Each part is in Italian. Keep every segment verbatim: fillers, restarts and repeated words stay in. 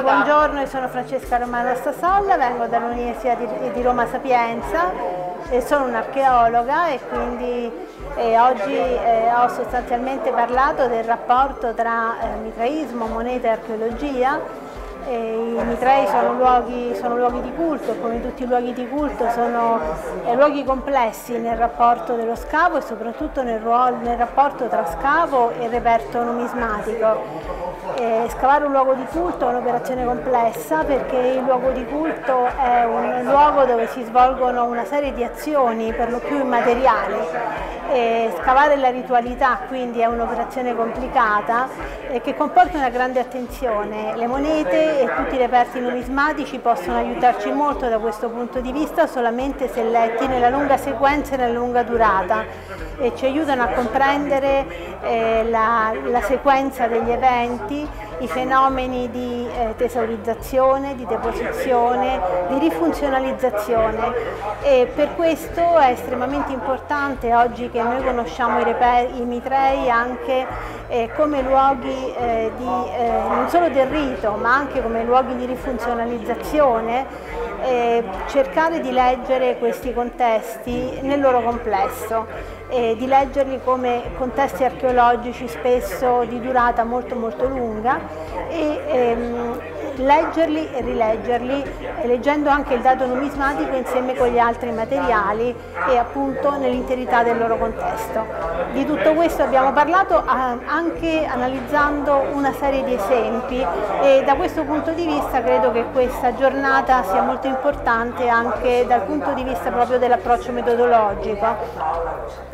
Buongiorno, io sono Francesca Romana Stasolla, vengo dall'Università di, di Roma Sapienza e sono un'archeologa e quindi eh, oggi eh, ho sostanzialmente parlato del rapporto tra eh, mitraismo, moneta e archeologia. E I mitrei sono luoghi, sono luoghi di culto e come tutti i luoghi di culto sono eh, luoghi complessi nel rapporto dello scavo e soprattutto nel, ruolo, nel rapporto tra scavo e reperto numismatico. Eh, scavare un luogo di culto è un'operazione complessa perché il luogo di culto è un luogo dove si svolgono una serie di azioni per lo più immateriali. Eh, scavare la ritualità quindi è un'operazione complicata eh, che comporta una grande attenzione. Le monete e tutti i reperti numismatici possono aiutarci molto da questo punto di vista solamente se letti nella lunga sequenza e nella lunga durata e ci aiutano a comprendere eh, la, la sequenza degli eventi, i fenomeni di eh, tesaurizzazione, di deposizione, di rifunzionalizzazione e per questo è estremamente importante oggi che noi conosciamo i, reper- i mitrei anche eh, come luoghi eh, di, eh, non solo del rito ma anche come luoghi di rifunzionalizzazione, eh, cercare di leggere questi contesti nel loro complesso, eh, di leggerli come contesti archeologici spesso di durata molto molto lunga e ehm, leggerli e rileggerli, eh, leggendo anche il dato numismatico insieme con gli altri materiali e appunto nell'interità del loro contesto. Di tutto questo abbiamo parlato ah, anche analizzando una serie di esempi e da questo punto di vista credo che questa giornata sia molto importante anche dal punto di vista proprio dell'approccio metodologico.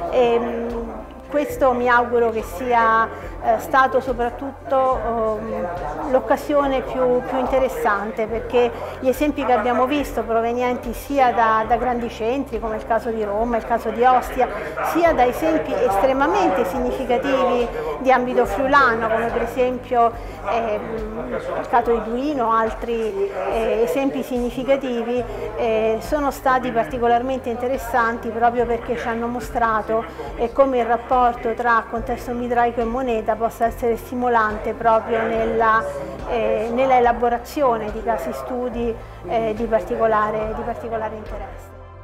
E, questo mi auguro che sia eh, stato soprattutto eh, l'occasione più, più interessante perché gli esempi che abbiamo visto provenienti sia da, da grandi centri come il caso di Roma, il caso di Ostia, sia da esempi estremamente significativi di ambito friulano come per esempio eh, il caso di Duino, altri eh, esempi significativi eh, sono stati particolarmente interessanti proprio perché ci hanno mostrato eh, come il rapporto tra contesto mitraico e moneta possa essere stimolante proprio nella, eh, nella elaborazione di casi studi eh, di, particolare, di particolare interesse.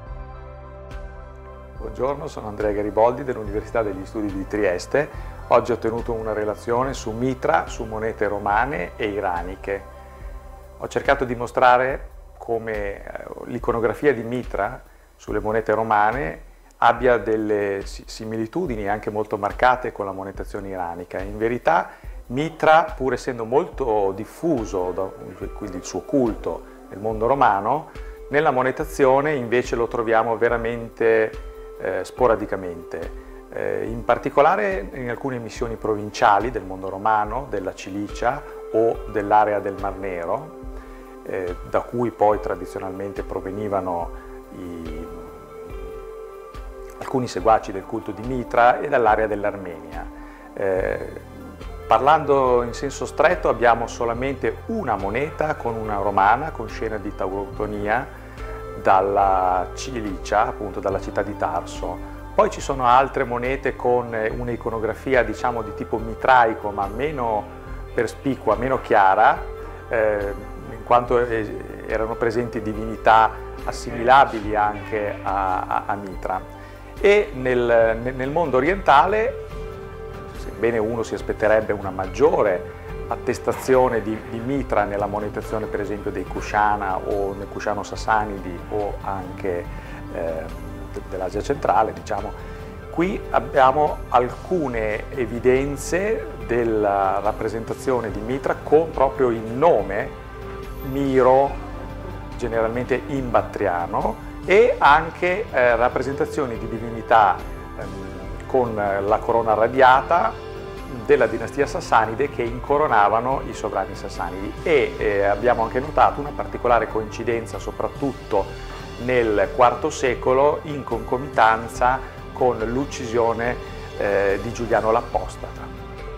Buongiorno, sono Andrea Gariboldi dell'Università degli Studi di Trieste. Oggi ho tenuto una relazione su mitra, su monete romane e iraniche. Ho cercato di mostrare come l'iconografia di mitra sulle monete romane abbia delle similitudini anche molto marcate con la monetazione iranica. In verità mitra, pur essendo molto diffuso, quindi il suo culto nel mondo romano, nella monetazione invece lo troviamo veramente eh, sporadicamente. Eh, in particolare in alcune missioni provinciali del mondo romano, della Cilicia o dell'area del Mar Nero, eh, da cui poi tradizionalmente provenivano i alcuni seguaci del culto di Mitra e dall'area dell'Armenia. Eh, parlando in senso stretto abbiamo solamente una moneta con una romana con scena di taurotonia dalla Cilicia, appunto dalla città di Tarso. Poi ci sono altre monete con un'iconografia diciamo di tipo mitraico ma meno perspicua, meno chiara, eh, in quanto erano presenti divinità assimilabili anche a, a, a Mitra. E nel, nel mondo orientale, sebbene uno si aspetterebbe una maggiore attestazione di, di mitra nella monetazione per esempio dei Kushana o nei Kushano-Sassanidi o anche eh, dell'Asia centrale, diciamo, qui abbiamo alcune evidenze della rappresentazione di mitra con proprio il nome Miro, generalmente in battriano, e anche eh, rappresentazioni di divinità ehm, con la corona radiata della dinastia Sassanide che incoronavano i sovrani Sassanidi e eh, abbiamo anche notato una particolare coincidenza soprattutto nel quarto secolo in concomitanza con l'uccisione eh, di Giuliano l'Apostata.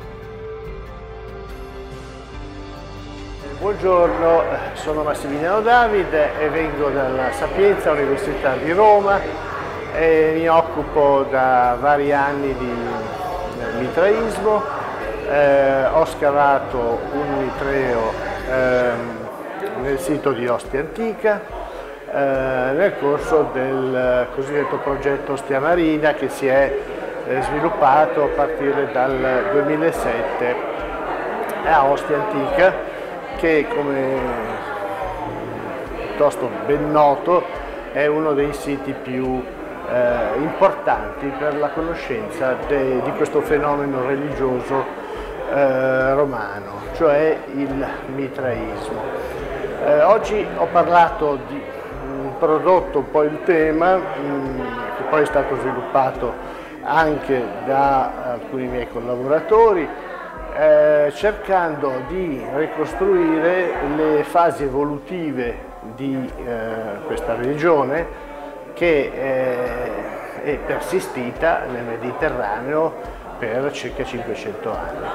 Buongiorno, sono Massimiliano Davide e vengo dalla Sapienza, Università di Roma e mi occupo da vari anni di mitraismo. Eh, ho scavato un mitreo ehm, nel sito di Ostia Antica, eh, nel corso del cosiddetto progetto Ostia Marina, che si è eh, sviluppato a partire dal duemilasette a Ostia Antica, che, come piuttosto ben noto, è uno dei siti più eh, importanti per la conoscenza de, di questo fenomeno religioso eh, romano, cioè il mitraismo. Eh, oggi ho parlato di un prodotto, un po' il tema, mh, che poi è stato sviluppato anche da alcuni miei collaboratori, eh, cercando di ricostruire le fasi evolutive di eh, questa religione che eh, è persistita nel Mediterraneo per circa cinquecento anni.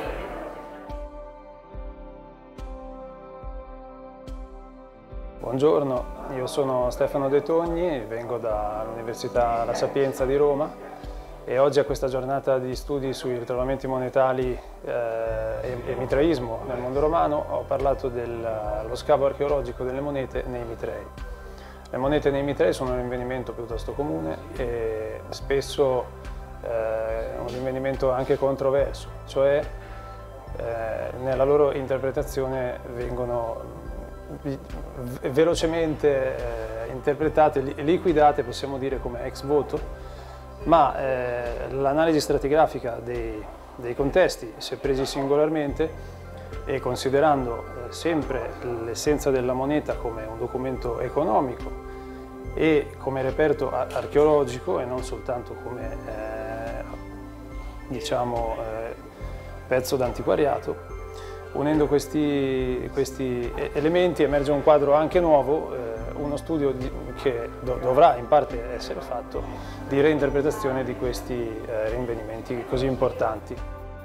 Buongiorno, io sono Stefano De Togni, vengo dall'Università La Sapienza di Roma e oggi a questa giornata di studi sui ritrovamenti monetali eh, e, e mitraismo nel mondo romano ho parlato dello scavo archeologico delle monete nei Mitrei. Le monete nei Mitrei sono un rinvenimento piuttosto comune e spesso eh, un rinvenimento anche controverso, cioè eh, nella loro interpretazione vengono velocemente eh, interpretate e liquidate, possiamo dire, come ex voto, ma eh, l'analisi stratigrafica dei, dei contesti, se presi singolarmente e considerando eh, sempre l'essenza della moneta come un documento economico e come reperto archeologico e non soltanto come eh, diciamo, eh, pezzo d'antiquariato, unendo questi, questi elementi emerge un quadro anche nuovo, eh, uno studio di, che do, dovrà in parte essere fatto di reinterpretazione di questi eh, rinvenimenti così importanti.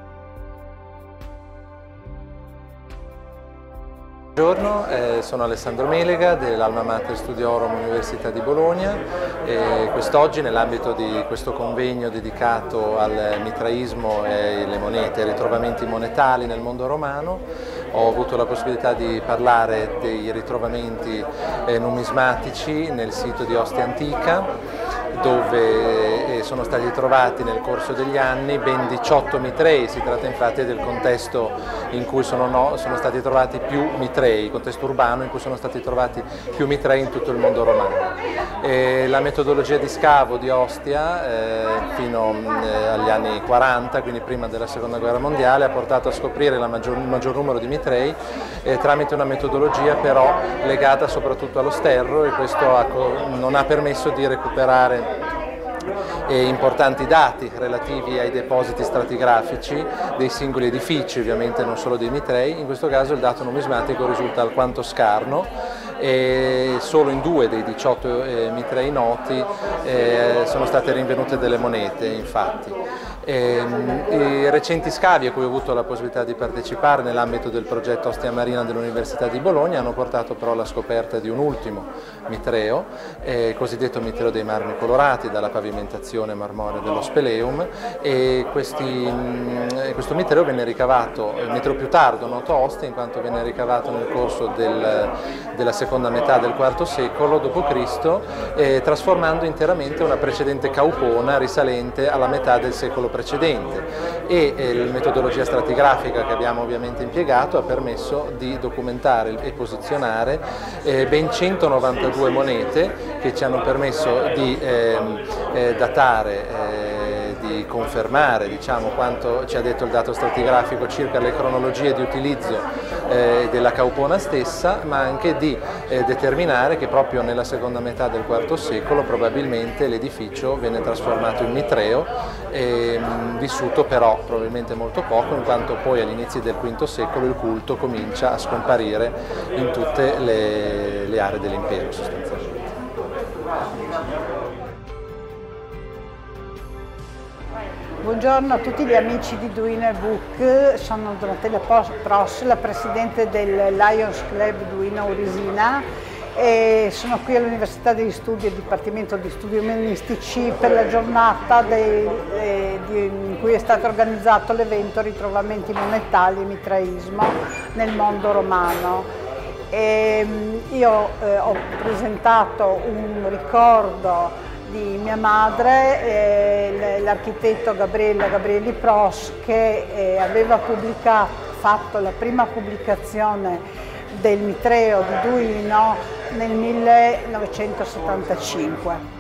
Buongiorno, eh, sono Alessandro Melega dell'Alma Mater Studiorum Università di Bologna e quest'oggi, nell'ambito di questo convegno dedicato al mitraismo e le monete, ai ritrovamenti monetali nel mondo romano, ho avuto la possibilità di parlare dei ritrovamenti eh, numismatici nel sito di Ostia Antica, dove sono stati trovati nel corso degli anni ben diciotto mitrei. Si tratta infatti del contesto in cui sono, no, sono stati trovati più mitrei, il contesto urbano in cui sono stati trovati più mitrei in tutto il mondo romano. E la metodologia di scavo di Ostia eh, fino eh, agli anni quaranta, quindi prima della seconda guerra mondiale, ha portato a scoprire la maggior, il maggior numero di mitrei eh, tramite una metodologia però legata soprattutto allo sterro, e questo ha, non ha permesso di recuperare E importanti dati relativi ai depositi stratigrafici dei singoli edifici, ovviamente non solo dei mitrei. In questo caso il dato numismatico risulta alquanto scarno e solo in due dei diciotto eh, mitrei noti eh, sono state rinvenute delle monete, infatti. E, I recenti scavi a cui ho avuto la possibilità di partecipare nell'ambito del progetto Ostia Marina dell'Università di Bologna hanno portato però alla scoperta di un ultimo mitreo, eh, il cosiddetto mitreo dei marmi colorati, dalla pavimentazione marmorea dello Speleum, e questi, mh, questo mitreo venne ricavato, il mitreo più tardo noto a Ostia, in quanto venne ricavato nel corso del, della seconda metà del quarto secolo dopo Cristo, eh, trasformando interamente una precedente caupona risalente alla metà del secolo precedente. E eh, la metodologia stratigrafica che abbiamo ovviamente impiegato ha permesso di documentare e posizionare eh, ben centonovantadue monete che ci hanno permesso di eh, eh, datare, eh, di confermare, diciamo, quanto ci ha detto il dato stratigrafico circa le cronologie di utilizzo eh, della caupona stessa, ma anche di eh, determinare che proprio nella seconda metà del quarto secolo probabilmente l'edificio venne trasformato in mitreo, e, mh, vissuto però probabilmente molto poco, in quanto poi agli inizi del quinto secolo il culto comincia a scomparire in tutte le, le aree dell'impero sostanzialmente. Buongiorno a tutti gli amici di Duino Book, sono Donatella Pros, la presidente del Lions Club Duino Urisina, e sono qui all'Università degli Studi e Dipartimento di Studi Umanistici per la giornata dei, di, in cui è stato organizzato l'evento Ritrovamenti monetali e mitraismo nel mondo romano. E io eh, ho presentato un ricordo di mia madre, eh, l'architetto Gabriella Gabrieli Pros, che eh, aveva pubblicato, fatto la prima pubblicazione del Mitreo di Duino nel millenovecentosettantacinque.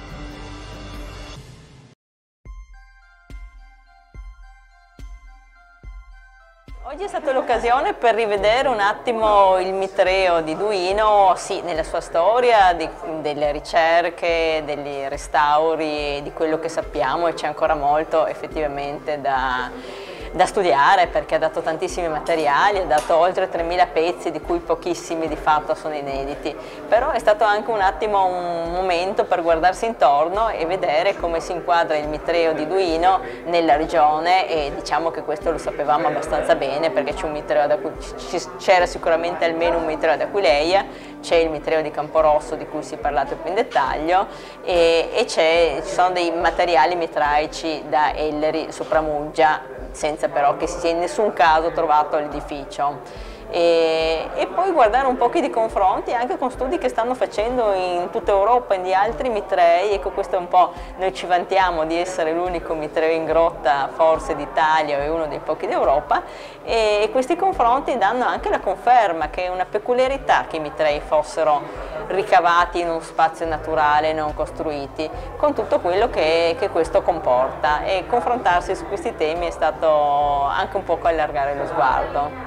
Oggi è stata l'occasione per rivedere un attimo il Mitreo di Duino, sì, nella sua storia, di, delle ricerche, degli restauri, di quello che sappiamo, e c'è ancora molto effettivamente da, da studiare, perché ha dato tantissimi materiali, ha dato oltre tremila pezzi, di cui pochissimi di fatto sono inediti. Però è stato anche un attimo un momento per guardarsi intorno e vedere come si inquadra il Mitreo di Duino nella regione, e diciamo che questo lo sapevamo abbastanza bene, perché c'era sicuramente almeno un Mitreo ad Aquileia, c'è il Mitreo di Camporosso di cui si è parlato più in dettaglio, e, e ci sono dei materiali mitraici da Elleri Sopramuggia, senza però che si sia in nessun caso trovato l'edificio. E, e poi guardare un po' di confronti anche con studi che stanno facendo in tutta Europa, in di altri mitrei. Ecco, questo è un po', noi ci vantiamo di essere l'unico mitreo in grotta forse d'Italia, e uno dei pochi d'Europa, e, e questi confronti danno anche la conferma che è una peculiarità che i mitrei fossero ricavati in uno spazio naturale, non costruiti, con tutto quello che, che questo comporta, e confrontarsi su questi temi è stato anche un po' allargare lo sguardo.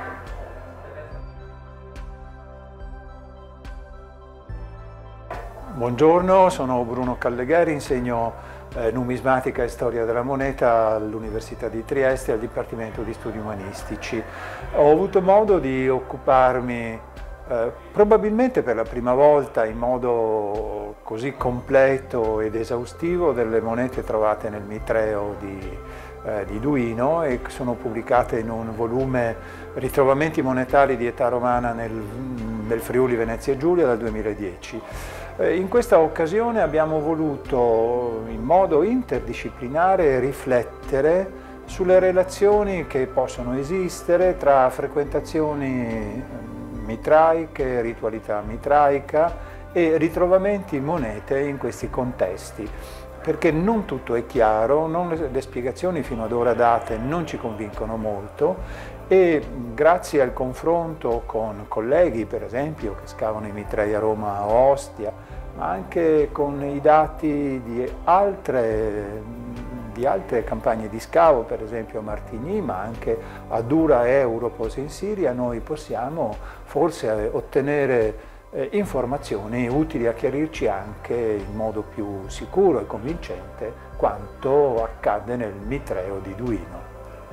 Buongiorno, sono Bruno Callegheri, insegno eh, numismatica e storia della moneta all'Università di Trieste al Dipartimento di Studi Umanistici. Ho avuto modo di occuparmi eh, probabilmente per la prima volta in modo così completo ed esaustivo delle monete trovate nel Mitreo di, eh, di Duino, e sono pubblicate in un volume Ritrovamenti monetali di età romana nel, nel Friuli Venezia Giulia dal duemiladieci. In questa occasione abbiamo voluto in modo interdisciplinare riflettere sulle relazioni che possono esistere tra frequentazioni mitraiche, ritualità mitraica e ritrovamenti monete in questi contesti, perché non tutto è chiaro, non le, le spiegazioni fino ad ora date non ci convincono molto, e grazie al confronto con colleghi, per esempio, che scavano i mitrei a Roma a Ostia, ma anche con i dati di altre, di altre campagne di scavo, per esempio a Martigny, ma anche a Dura e Europos in Siria, noi possiamo forse ottenere eh, informazioni utili a chiarirci anche in modo più sicuro e convincente quanto accade nel Mitreo di Duino.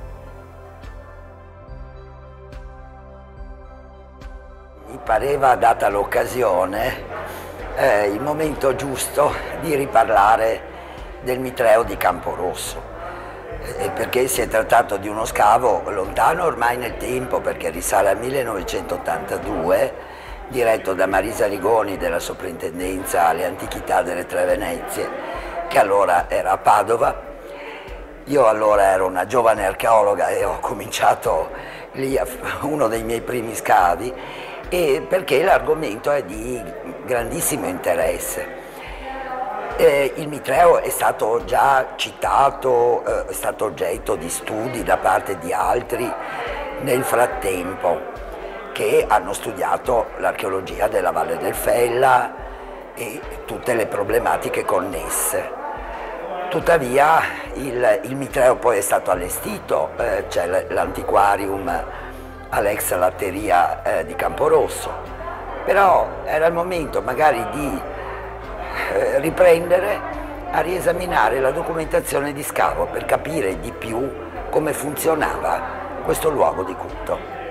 Mi pareva, data l'occasione, eh, il momento giusto di riparlare del Mitreo di Camporosso, eh, perché si è trattato di uno scavo lontano ormai nel tempo, perché risale al millenovecentottantadue, diretto da Marisa Rigoni della Soprintendenza alle Antichità delle Tre Venezie, che allora era a Padova. Io allora ero una giovane archeologa e ho cominciato lì a uno dei miei primi scavi, e perché l'argomento è di grandissimo interesse. Eh, il Mitreo è stato già citato, eh, è stato oggetto di studi da parte di altri nel frattempo, che hanno studiato l'archeologia della Valle del Fella e tutte le problematiche connesse. Tuttavia il, il Mitreo poi è stato allestito, eh, c'è l'antiquarium all'ex latteria eh, di Camporosso, però era il momento magari di eh, riprendere a riesaminare la documentazione di scavo per capire di più come funzionava questo luogo di culto.